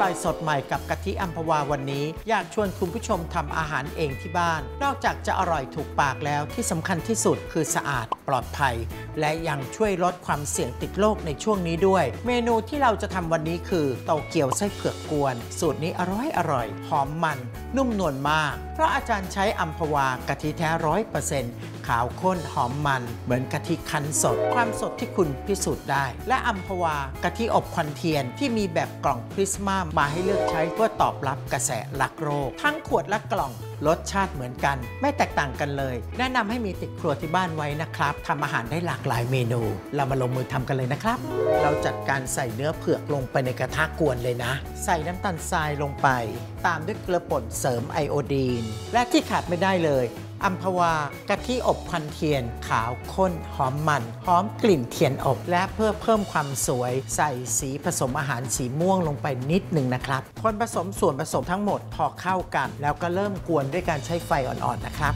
อยสดใหม่กับกะทิอัมพวาวันนี้อยากชวนคุณผู้ชมทำอาหารเองที่บ้านนอกจากจะอร่อยถูกปากแล้วที่สำคัญที่สุดคือสะอาดปลอดภัยและยังช่วยลดความเสี่ยงติดโรคในช่วงนี้ด้วยเมนูที่เราจะทำวันนี้คือโตเกียวไส้เผือกกวนสูตรนี้อร่อยหอมมันนุ่มนวลมากเพราะอาจารย์ใช้อัมพวากะทิแท้100%ขาวข้นหอมมันเหมือนกะทิคั้นสดความสดที่คุณพิสูจน์ได้และอัมพวากะทิอบควันเทียนที่มีแบบกล่องพริสมามาให้เลือกใช้เพื่อตอบรับกระแสรักโรคทั้งขวดและกล่องรสชาติเหมือนกันไม่แตกต่างกันเลยแนะนำให้มีติดครัวที่บ้านไว้นะครับทำอาหารได้หลากหลายเมนูเรามาลงมือทำกันเลยนะครับเราจัดการใส่เนื้อเผือกลงไปในกระทะกวนเลยนะใส่น้ำตาลทรายลงไปตามด้วยเกลือป่นเสริมไอโอดีนและที่ขาดไม่ได้เลยอัมพวากะทิอบควันเทียนขาวข้นหอมมันหอมกลิ่นเทียนอบและเพื่อเพิ่มความสวยใส่สีผสมอาหารสีม่วงลงไปนิดหนึ่งนะครับคนผสมส่วนผสมทั้งหมดพอเข้ากันแล้วก็เริ่มกวนด้วยการใช้ไฟอ่อนๆนะครับ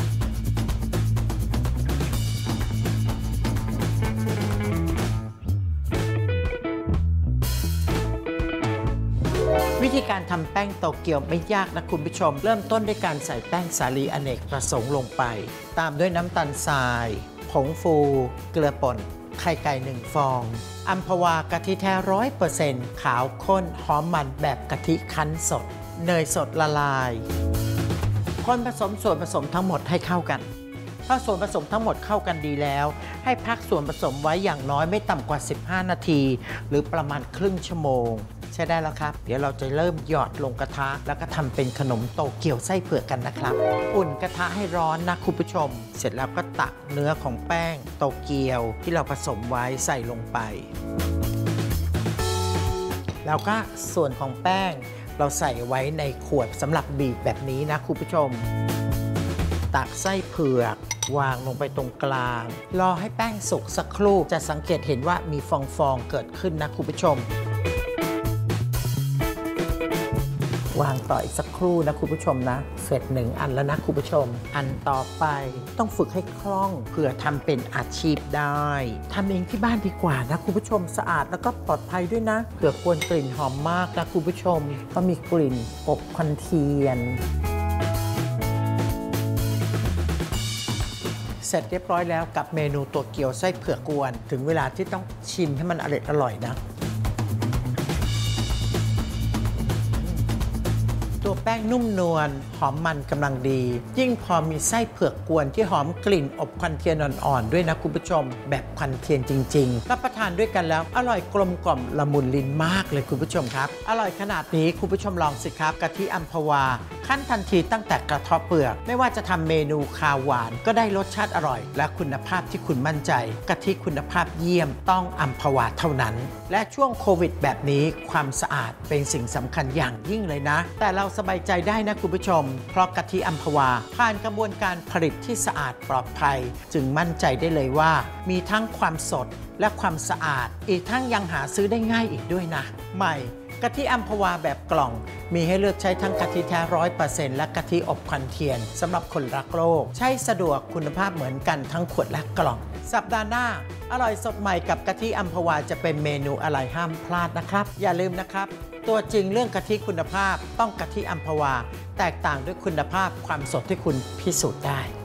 วิธีการทำแป้งโตเกียวไม่ยากนะคุณผู้ชมเริ่มต้นด้วยการใส่แป้งสาลีอเนกประสงค์ลงไปตามด้วยน้ำตาลทรายผงฟูเกลือป่นไข่ไก่1 ฟองอัมพวากะทิแท้100%ขาวข้นหอมมันแบบกะทิคั้นสดเนยสดละลายคนผสมส่วนผสมทั้งหมดให้เข้ากันถ้าส่วนผสมทั้งหมดเข้ากันดีแล้วให้พักส่วนผสมไว้อย่างน้อยไม่ต่ำกว่า15 นาทีหรือประมาณครึ่งชั่วโมงใช้ได้แล้วครับเดี๋ยวเราจะเริ่มหยอดลงกระทะแล้วก็ทำเป็นขนมโตเกียวไส้เผือกกันนะครับอุ่นกระทะให้ร้อนนะคุณผู้ชมเสร็จแล้วก็ตักเนื้อของแป้งโตเกียวที่เราผสมไว้ใส่ลงไปแล้วก็ส่วนของแป้งเราใส่ไว้ในขวดสำหรับบีบแบบนี้นะคุณผู้ชมตักไส้เผือกวางลงไปตรงกลางรอให้แป้งสุกสักครู่จะสังเกตเห็นว่ามีฟองๆเกิดขึ้นนะคุณผู้ชมวางต่ออีกสักครู่นะคุณผู้ชมนะเสร็จ1 อันแล้วนะคุณผู้ชมอันต่อไปต้องฝึกให้คล่องเพื่อทำเป็นอาชีพได้ทำเองที่บ้านดีกว่านะคุณผู้ชมสะอาดแล้วก็ปลอดภัยด้วยนะเผื่อกวนกลิ่นหอมมากนะคุณผู้ชมก็มีกลิ่นอบควันเทียนเสร็จเรียบร้อยแล้วกับเมนูโตเกียวไส้เผือกกวนถึงเวลาที่ต้องชิมให้มันอร่อยนะตัวแป้งนุ่มนวลหอมมันกำลังดียิ่งพอมีไส้เผือกกวนที่หอมกลิ่นอบควันเทียนอ่อนๆด้วยนะคุณผู้ชมแบบควันเทียนจริงๆรับประทานด้วยกันแล้วอร่อยกลมกล่อมละมุนลิ้นมากเลยคุณผู้ชมครับอร่อยขนาดนี้คุณผู้ชมลองสิครับกะทิอัมพวาขั้นทันทีตั้งแต่กระเทาะเปลือกไม่ว่าจะทำเมนูคาวหวานก็ได้รสชาติอร่อยและคุณภาพที่คุณมั่นใจกะทิคุณภาพเยี่ยมต้องอัมพวาเท่านั้นและช่วงโควิดแบบนี้ความสะอาดเป็นสิ่งสำคัญอย่างยิ่งเลยนะแต่เราสบายใจได้นะคุณผู้ชมเพราะกะทิอัมพวาผ่านกระบวนการผลิตที่สะอาดปลอดภัยจึงมั่นใจได้เลยว่ามีทั้งความสดและความสะอาดอีกทั้งยังหาซื้อได้ง่ายอีกด้วยนะใหม่กะทิอัมพวาแบบกล่องมีให้เลือกใช้ทั้งกะทิแท้100%และกะทิอบควันเทียนสำหรับคนรักโลกใช้สะดวกคุณภาพเหมือนกันทั้งขวดและกล่องสัปดาห์หน้าอร่อยสดใหม่กับกะทิอัมพวาจะเป็นเมนูอะไรห้ามพลาดนะครับอย่าลืมนะครับตัวจริงเรื่องกะทิคุณภาพต้องกะทิอัมพวาแตกต่างด้วยคุณภาพความสดที่คุณพิสูจน์ได้